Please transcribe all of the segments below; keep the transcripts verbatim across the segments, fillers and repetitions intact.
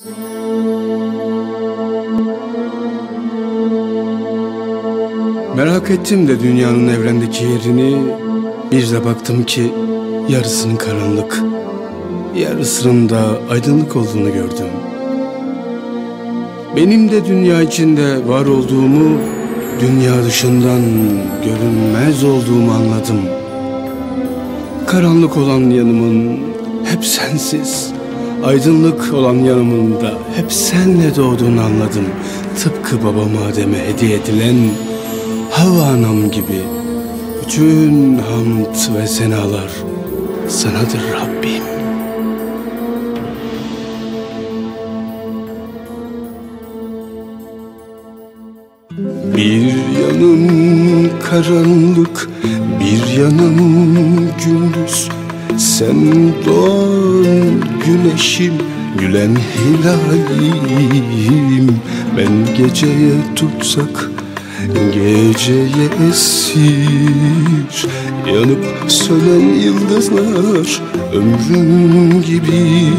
Merak ettim de dünyanın evrendeki yerini, bir de baktım ki yarısının karanlık, yarısının da aydınlık olduğunu gördüm. Benim de dünya içinde var olduğumu, dünya dışından görünmez olduğumu anladım. Karanlık olan yanımın hep sensiz, aydınlık olan yanımın da hep senle doğduğunu anladım. Tıpkı babama Adem'e hediye edilen Havva anam gibi. Bütün hamd ve senalar sanadır Rabbim. Bir yanım karanlık, bir yanım gündüz. Sen doğan güneşim, gülen hilalim. Ben geceye tutsak, geceye esir. Yanıp sönen yıldızlar ömrüm gibi,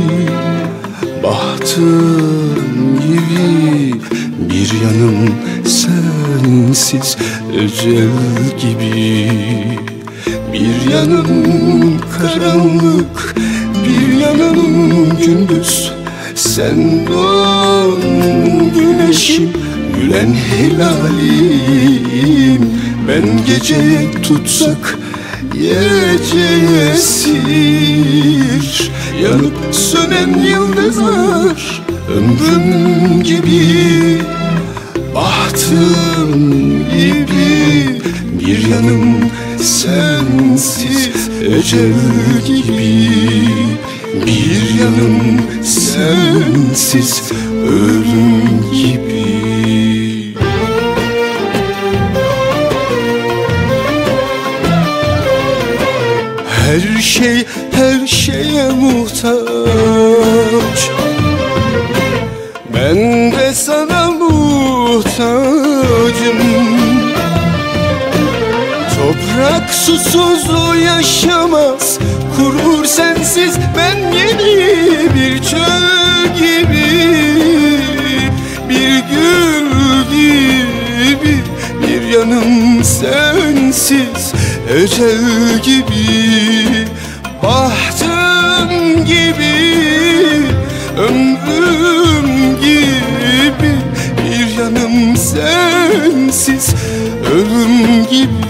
bahtım gibi. Bir yanım sensiz ecel gibi. Bir yanım karanlık, bir yanım gündüz. Sen doğan güneşim, gülen hilalim. Ben geceye tutsak, geceye esir. Yanıp sönen yıldızlar ömrüm gibi, bahtım gibi. Bir yanım sensiz ecel gibi. Bir yanım sensiz ölüm gibi. Her şey her şeye muhtaç. Ben de sana muhtacım. Toprak susuz yaşamaz, kurur sensiz ben yeni bir çöl gibi. Bir gül gibi, bir yanım sensiz ecel gibi. Bahtım gibi, ömrüm gibi. Bir yanım sensiz ölüm gibi.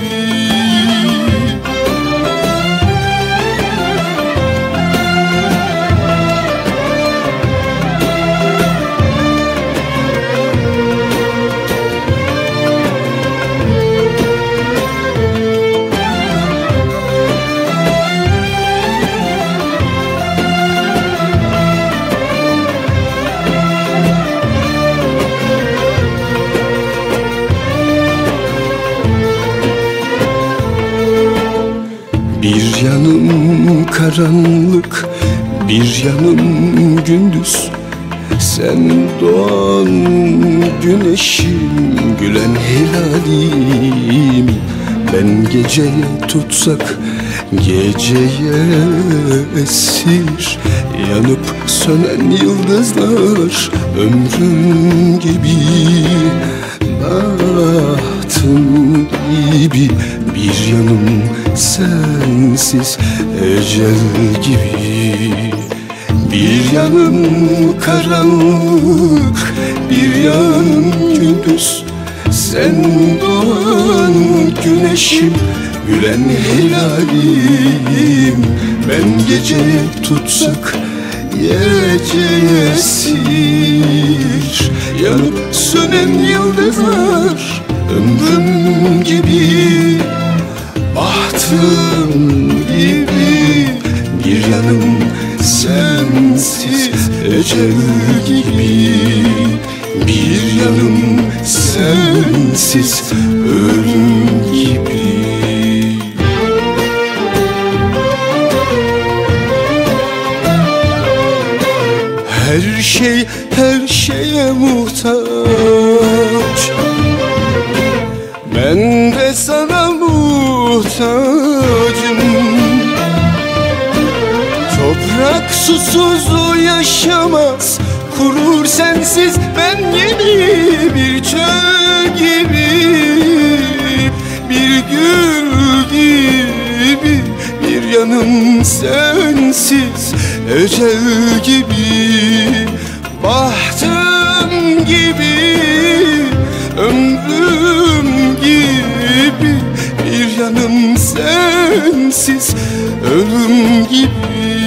Bir yanım karanlık, bir yanım gündüz. Sen doğan güneşim, gülen hilalim. Ben geceye tutsak, geceye esir. Yanıp sönen yıldızlar ömrüm gibi, bahtım gibi. Bir yanım sensiz ecel gibi. Bir yanım karanlık, bir yanım gündüz. Sen doğan güneşim, gülen hilalim. Ben geceye tutsak, geceye esir. Yanıp sönen yıldızlar ömrüm gibi, bahtım gibi. Bir yanım sensiz ecel gibi. Bir yanım sensiz ölüm gibi. Her şey her şeye muhtaç. Ben de sana muhtacım. Toprak susuz yaşamaz, kurur sensiz ben yeni bir çöl gibi, bir gül gibi, bir yanım sensiz ecel gibi, bahtım gibi, ömrüm gibi, bir yanım sensiz ölüm gibi.